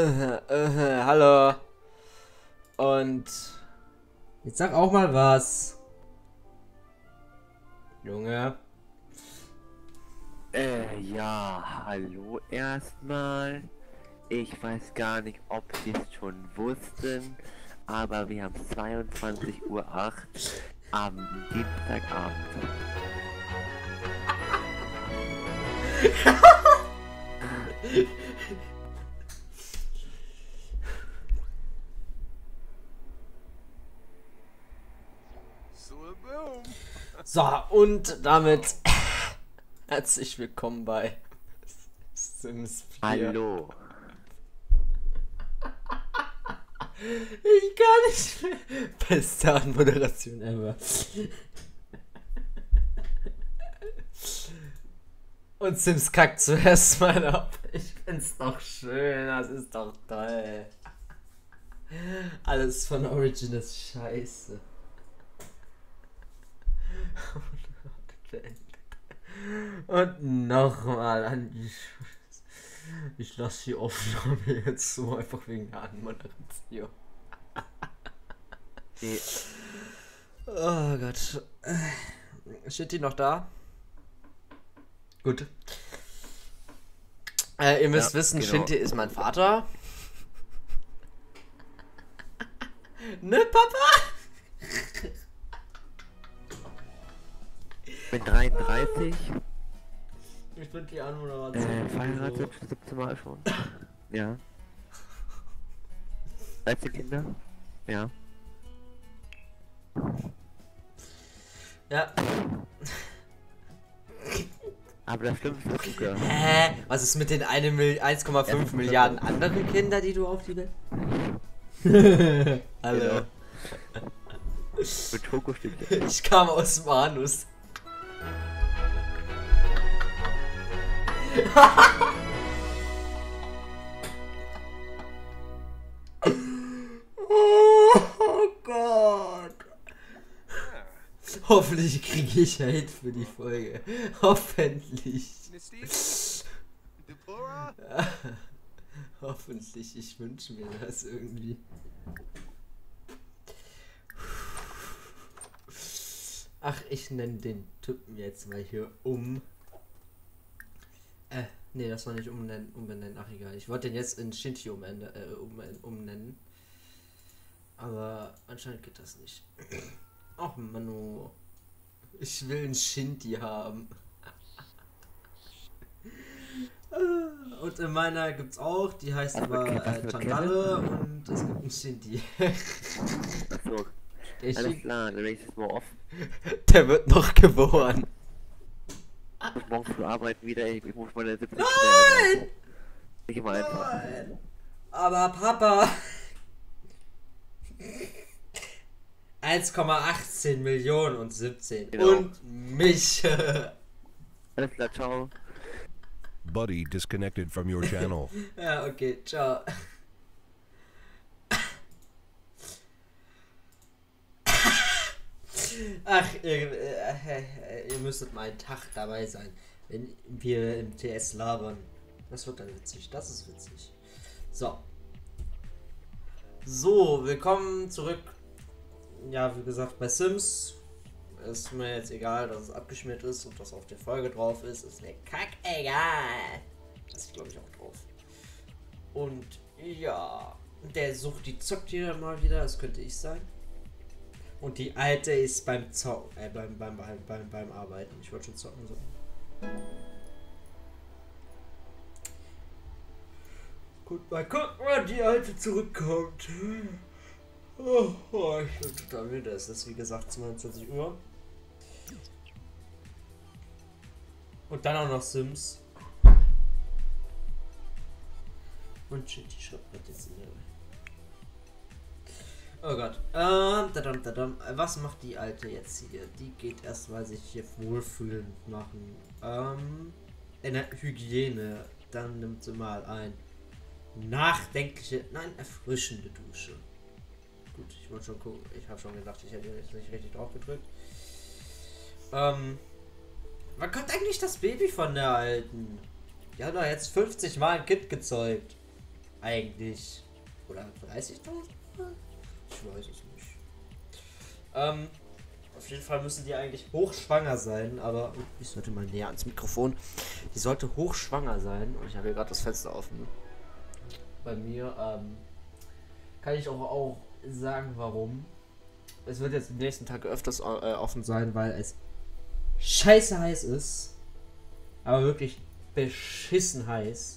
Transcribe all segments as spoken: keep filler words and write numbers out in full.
Äh, äh, hallo. Und jetzt sag auch mal was. Junge. Äh, ja, hallo erstmal. Ich weiß gar nicht, ob Sie es schon wussten, aber wir haben zweiundzwanzig Uhr acht am Dienstagabend. So, und damit herzlich willkommen bei Sims vier. Hallo. Ich kann nicht mehr. Beste Anmoderation ever. Und Sims kackt zuerst mal ab. Ich find's doch schön, das ist doch toll. Alles von Origin ist scheiße. Und nochmal an die Scheiße. Ich lasse die Aufnahme jetzt so einfach wegen der Anmoderation. Nee. Oh Gott. Steht die noch da? Gut. Äh, ihr müsst Ja, wissen, genau. Shinti ist mein Vater. Ne, Papa? Ich bin dreiunddreißig, Ich finde die Anmoderation. äh, verheiratet, siebzehn Mal schon. Ja. dreizehn Kinder? Ja. Ja. Aber das Schlimmste ist Luca. Hä? Was ist mit den eins Komma fünf Ja, Milliarden anderen Kindern, die du auf die Welt? Hallo. Genau. Mit Schokostückchen. Ich kam aus dem Anus. Oh Gott. Hoffentlich kriege ich Hate für die Folge. Hoffentlich. Hoffentlich, ich wünsche mir das irgendwie. Ach, ich nenne den Typen jetzt mal hier um. Äh, nee, das war nicht umnennen, umbenennen. Ach egal, ich wollte den jetzt in Shinti umende, äh, um, umnennen. Aber anscheinend geht das nicht. Ach Manu. Ich will einen Shinti haben. Und in meiner gibt's auch, die heißt Ach, aber okay, was äh, mit Chandale und es gibt einen Shinti. Achso, Der, alles Shin- klar, dann bin ich jetzt mal off. der wird noch geboren. Ich muss morgen früh arbeiten wieder, ich, ich muss meine siebzehn Nein! Ich immer einfach. Nein! Aber Papa! eins Komma achtzehn Millionen und siebzehn. Genau. Und mich. Alles klar, ciao. Buddy disconnected from your channel. Ja, okay, ciao. Ach, ihr, äh, ihr müsstet mal einen Tag dabei sein, wenn wir im T S labern. Das wird dann witzig, das ist witzig. So. So, willkommen zurück. Ja, wie gesagt, bei Sims. Ist mir jetzt egal, dass es abgeschmiert ist und dass auf der Folge drauf ist. Ist mir kackegal. Das ist, glaube ich, auch drauf. Und ja, der sucht die zockt hier mal wieder. Das könnte ich sein. Und die alte ist beim Zocken, äh, beim, beim, beim, beim, beim Arbeiten. Ich wollte schon zocken so. Gut, mal gucken, wann die alte zurückkommt. Oh, oh, ich bin total müde. Es ist wie gesagt zweiundzwanzig Uhr. Und dann auch noch Sims. Und Shinti schreibt jetzt in der. Oh Gott. Ähm, dadam, dadam. Was macht die Alte jetzt hier? Die geht erstmal sich hier wohlfühlend machen. Ähm, in der Hygiene. Dann nimmt sie mal ein nachdenkliche, nein, erfrischende Dusche. Gut, ich wollte schon gucken. Ich habe schon gedacht, ich hätte jetzt nicht richtig drauf gedrückt. Ähm, wann kommt eigentlich das Baby von der Alten? Die hat doch jetzt fünfzig Mal ein Kind gezeugt. eigentlich. Oder dreißigtausend? Ich weiß es nicht. Ähm, auf jeden Fall müssen die eigentlich hochschwanger sein, aber ich sollte mal näher ans Mikrofon. Die sollte hochschwanger sein und ich habe hier gerade das Fenster offen. Bei mir ähm, kann ich auch, auch sagen, warum. Es wird jetzt am nächsten Tag öfters äh, offen sein, weil es scheiße heiß ist. Aber wirklich beschissen heiß.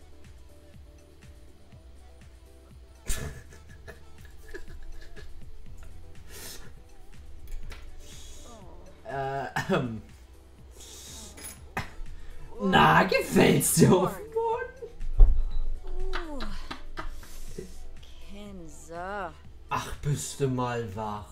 äh, ähm. Na, gefällt's dir auf dem Boden? Kenza. Ach, bist du mal wach.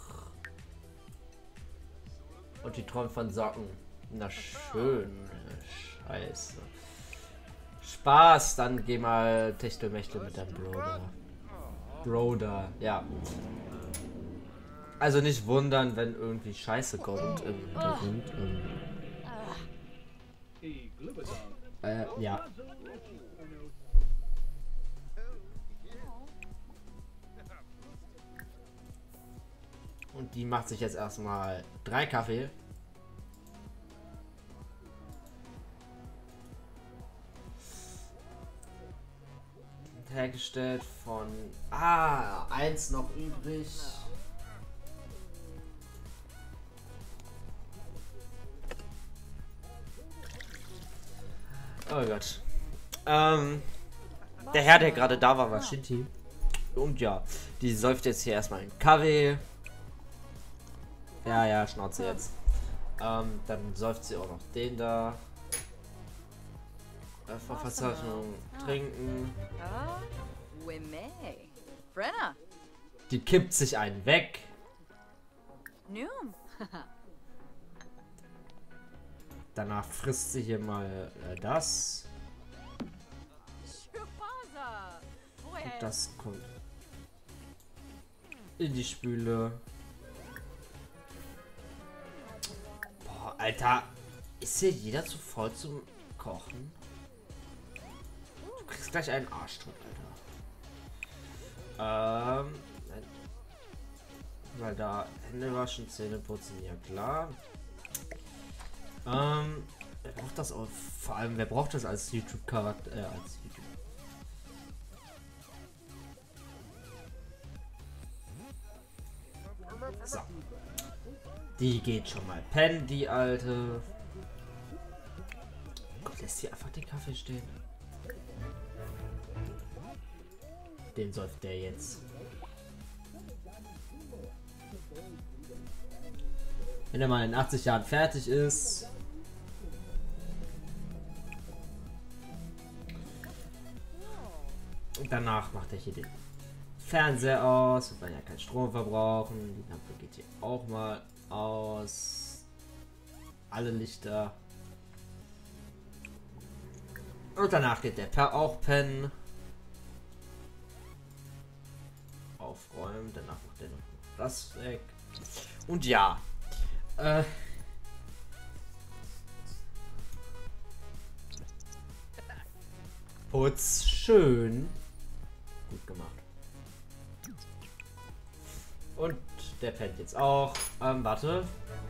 Und die träumt von Socken. Na schön. Scheiße. Spaß, dann geh mal Techtelmechtel mit deinem Bruder. Bruder, ja. Also nicht wundern, wenn irgendwie Scheiße kommt im Hintergrund. Ähm, äh, ja. Und die macht sich jetzt erstmal drei Kaffee. Hergestellt von... Ah, eins noch übrig. Oh Gott. Ähm, der Herr, der gerade da war, war Shinty. Und ja, die säuft jetzt hier erstmal einen Kaffee. Ja, ja, Schnauze jetzt. Ähm, dann säuft sie auch noch den da. Äh, Verfassung trinken. Die kippt sich einen weg. Danach frisst sie hier mal äh, das. Und das kommt in die Spüle. Boah, Alter. Ist hier jeder zu voll zum Kochen? Du kriegst gleich einen Arschtritt, Alter. Ähm. Nein. Weil da Hände waschen, Zähne putzen, ja klar. Ähm. Wer braucht das auch? Vor allem, wer braucht das als YouTube-Charakter? Äh, als YouTube. So. Die geht schon mal pennen, die alte. Gott, lässt sie einfach den Kaffee stehen. Den säuft der jetzt. Wenn er mal in achtzig Jahren fertig ist. Und danach macht er hier den Fernseher aus, weil ja kein Strom verbrauchen. Die Lampe geht hier auch mal aus. Alle Lichter. Und danach geht der Per auch pennen. Aufräumen, danach macht er noch das weg. Und ja. Äh. Putz schön. Gut gemacht. Und der pennt jetzt auch. Ähm, warte.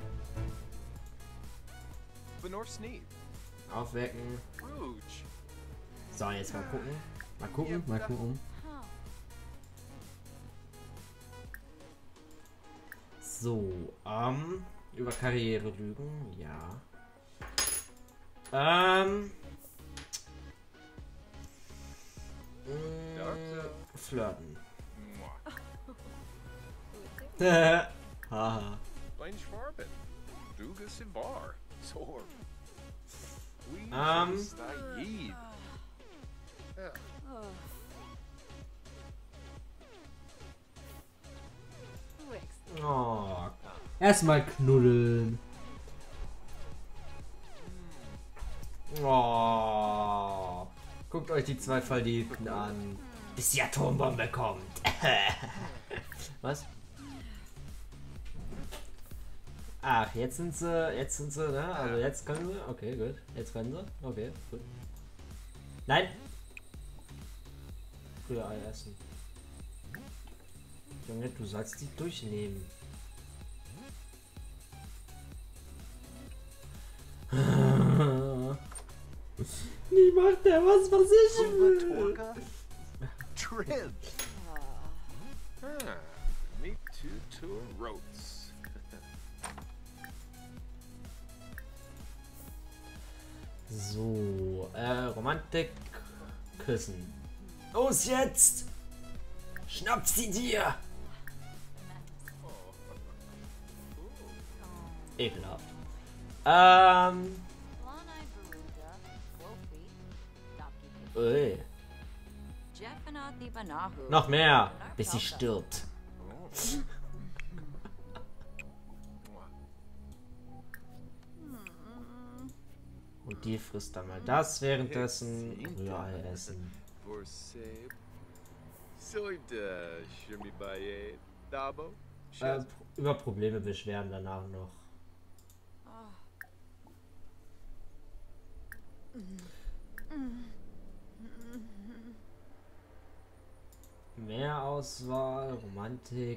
Aufwecken. So, jetzt mal gucken. Mal gucken, mal gucken. So, ähm, über Karriere lügen, ja. Ähm. Mh, flirten. Haha. Ähm. Oh. Erstmal knuddeln. Oh. Guckt euch die zwei Verliebten an. Bis die Atombombe kommt. Was? Ach, jetzt sind sie, jetzt sind sie, ne? Also jetzt können sie. Okay, gut. Jetzt können sie. Okay, gut. Nein. Rührei essen. Junge, du sollst die durchnehmen. Nie macht der was, was ich will. Trim. Ah, me too to roats. So, äh, Romantik, küssen. Los jetzt! Schnapp sie dir! Ekelhaft. Ähm. Ui. Noch mehr, bis sie stirbt. Und die frisst dann mal das währenddessen. Rührei essen. Äh, über Probleme beschweren danach noch. Mehr Auswahl, Romantik.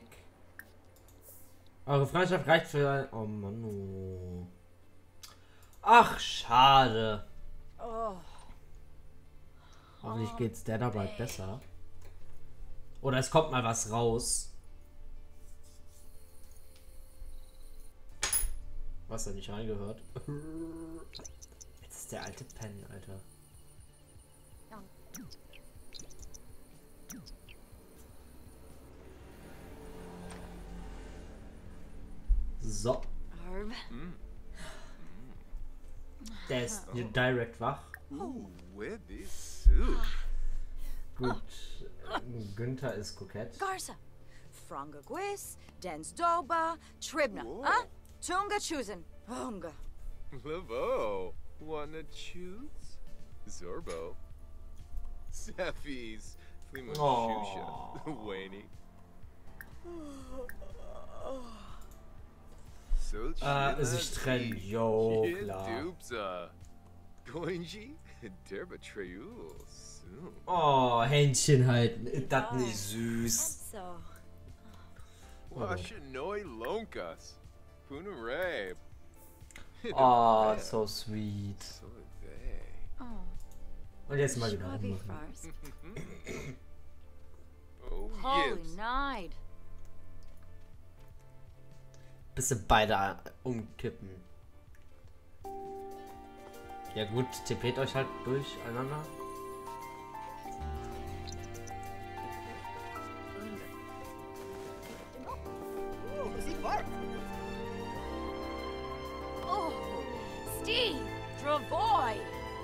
Eure Freundschaft reicht für ein... Oh Mann. Oh. Ach, schade. Oh. Hoffentlich geht's der da bald besser. Oder es kommt mal was raus. Was da nicht reingehört. Jetzt ist der alte Pen, Alter. So. Der ist direkt wach. Ooh, with this soup. Gut. Günther ist kokett. Garza. Franga Gwis, Densdoba, Tribna. Huh? Tunga Chusen. Hunga. Lavo. Wanna choose? Zorbo. Sefis. Flima Oh. Shusha. Wayne. Äh, sich trennen. Jo, klar. Oh, Händchen halten. Ist das nicht süß? Oh, so sweet. Und jetzt mal wieder rummachen. Holy night. Bis sie beide umkippen. Ja gut, tippet euch halt durcheinander. Oh, Steve, Dravoy.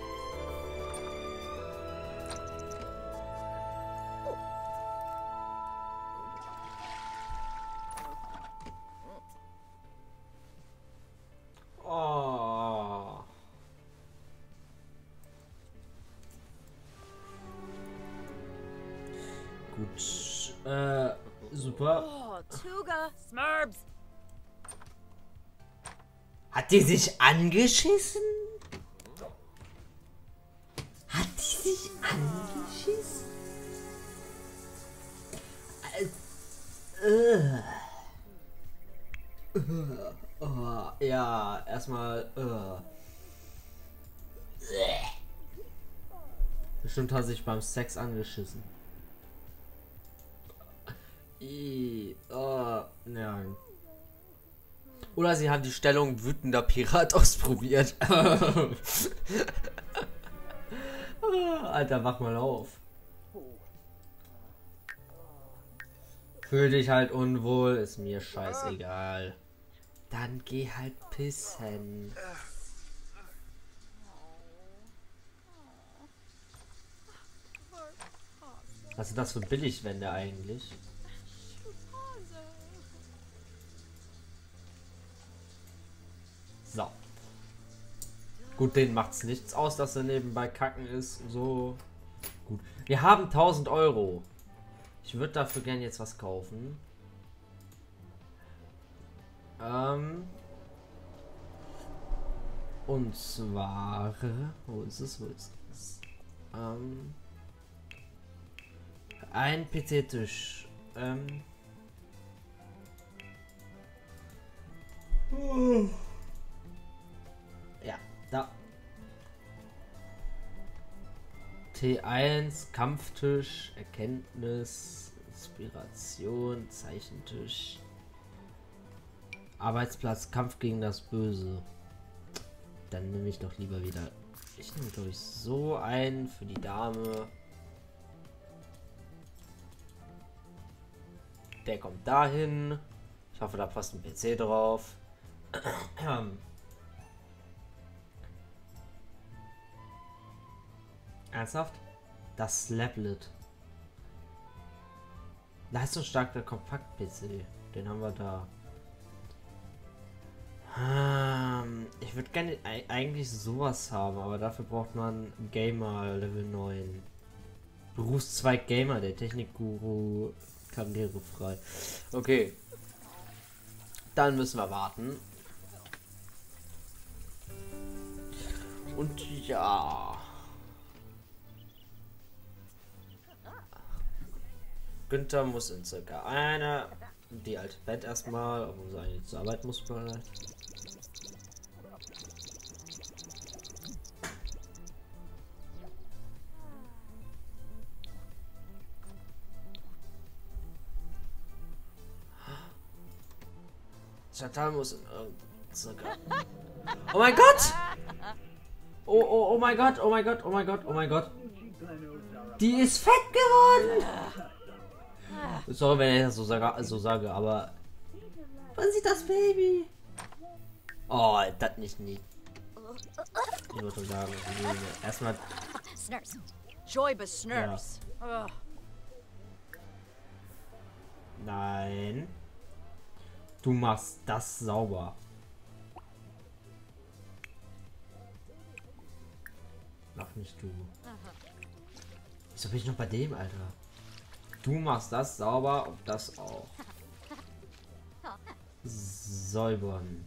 Oh. Gut. Äh, super. Oh, Tuga, Smurbs. Hat die sich angeschissen? Hat die sich angeschissen? Äh, äh, oh, ja, erstmal. Äh. Bestimmt hat sie sich beim Sex angeschissen. I, oh, ja. Oder sie haben die Stellung wütender Pirat ausprobiert. Alter, wach mal auf. Fühl dich halt unwohl, ist mir scheißegal. Dann geh halt pissen. Was sind das für Billigwände eigentlich? So. Gut, denen macht's nichts aus, dass er nebenbei kacken ist. So. Gut. Wir haben tausend Euro. Ich würde dafür gerne jetzt was kaufen. Ähm. Und zwar. Wo ist es? Wo ist es? Ähm. Ein P C-Tisch. Ähm. Ja, da. T eins, Kampftisch, Erkenntnis, Inspiration, Zeichentisch. Arbeitsplatz, Kampf gegen das Böse. Dann nehme ich doch lieber wieder. Ich nehme, glaube ich, so ein für die Dame. Der kommt dahin. Ich hoffe, da passt ein P C drauf. Ernsthaft? Das Slaplet. Leistungsstarker Kompakt-P C. Den haben wir da. Ähm, ich würde gerne eigentlich sowas haben, aber dafür braucht man Gamer Level neun. Berufszweig Gamer, der Technikguru, karrierefrei. Okay. Dann müssen wir warten. Und ja. Günther muss in circa einer. Die alte Bett erstmal, obwohl sie eigentlich zur Arbeit muss. Chantal muss in äh, circa. Oh mein Gott! Oh, oh, oh mein Gott, oh mein Gott, oh mein Gott, oh mein Gott. Die ist fett geworden! Sorry, wenn ich das so sage, so sage, aber. Was sieht das Baby? Oh, das nicht nie. Ich würde sagen, erstmal. Snurps. Joyba Snurps. Ja. Nein. Du machst das sauber. Mach nicht du. Wieso bin ich noch bei dem, Alter? Du machst das sauber und das auch. Säubern.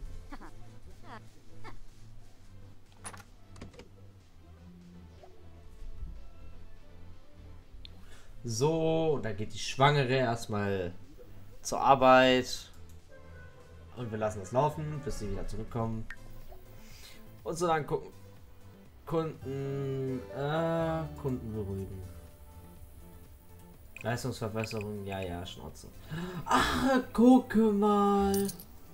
So, da geht die Schwangere erstmal zur Arbeit. Und wir lassen es laufen, bis sie wieder zurückkommen. Und so dann gucken. Kunden, äh, Kunden beruhigen. Leistungsverbesserung, ja, ja, Schnauze. Ach, gucke mal.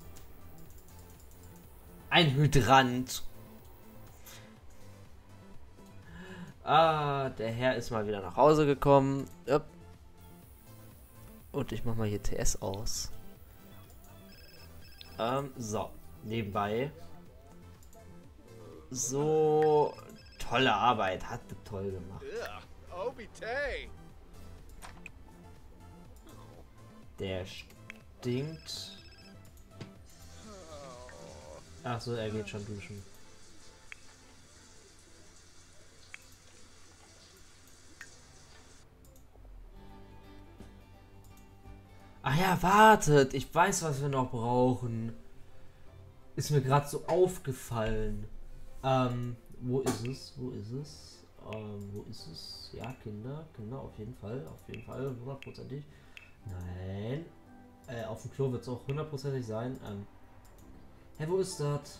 Ein Hydrant. Ah, der Herr ist mal wieder nach Hause gekommen. Yep. Und ich mach mal hier T S aus. Ähm, so. Nebenbei. So. Tolle Arbeit. Hat toll gemacht. Der stinkt. Ach so, er geht schon duschen. Ach ja, wartet. Ich weiß, was wir noch brauchen. Ist mir gerade so aufgefallen. Ähm, wo ist es? Wo ist es? Ähm, wo ist es? Ja, Kinder. Kinder, auf jeden Fall. Auf jeden Fall. hundertprozentig. Nein. Äh, auf dem Klo wird es auch hundertprozentig sein. Ähm, hä, wo ist das?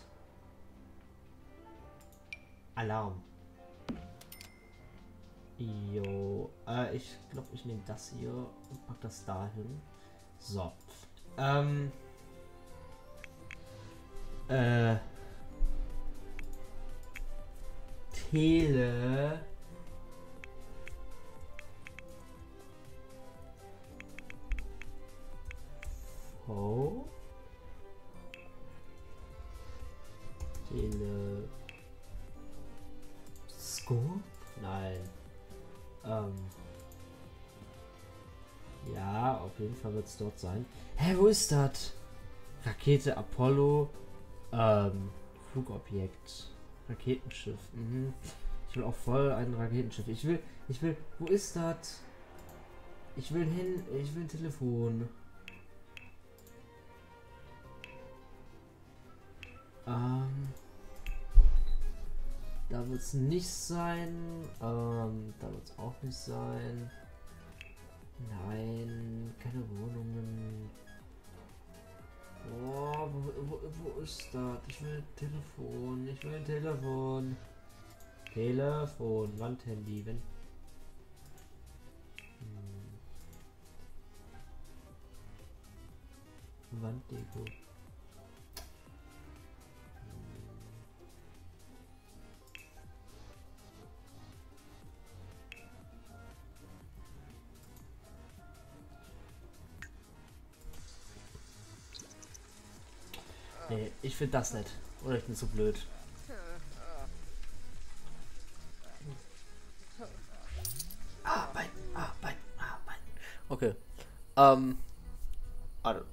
Alarm. Jo. Äh, ich glaube, ich nehme das hier und pack das dahin. So. Ähm. Äh. Tele. Oh. Tele. Scope? Nein. Ähm. Ja, auf jeden Fall wird es dort sein. Hä, wo ist das? Rakete Apollo. Ähm. Flugobjekt. Raketenschiff. Mhm. Ich will auch voll ein Raketenschiff. Ich will. Ich will. Wo ist das? Ich will hin. Ich will ein Telefon. Ähm. Da wird es nicht sein. Ähm. Da wird es auch nicht sein. Nein, keine Wohnungen. Boah, wo, wo, wo ist das? Ich will ein Telefon. Ich will ein Telefon. Telefon, Wandhandy, wenn. Hm. Wanddeko. Nee, ich finde das nicht. Oder ich bin zu blöd. Arbeiten, arbeiten, arbeiten. Okay. Ähm. Warte.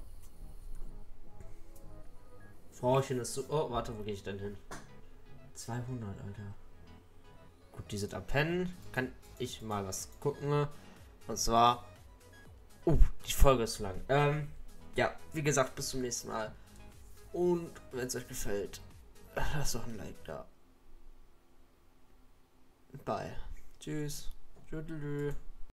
Frauchen ist so. Oh, warte, wo gehe ich denn hin? zweihundert, Alter. Gut, die sind am Pennen. Kann ich mal was gucken. Und zwar. Uh, die Folge ist lang. Ähm. Ja, wie gesagt, bis zum nächsten Mal. Und wenn es euch gefällt, lasst doch ein Like da. Bye. Tschüss. Tschüdelü.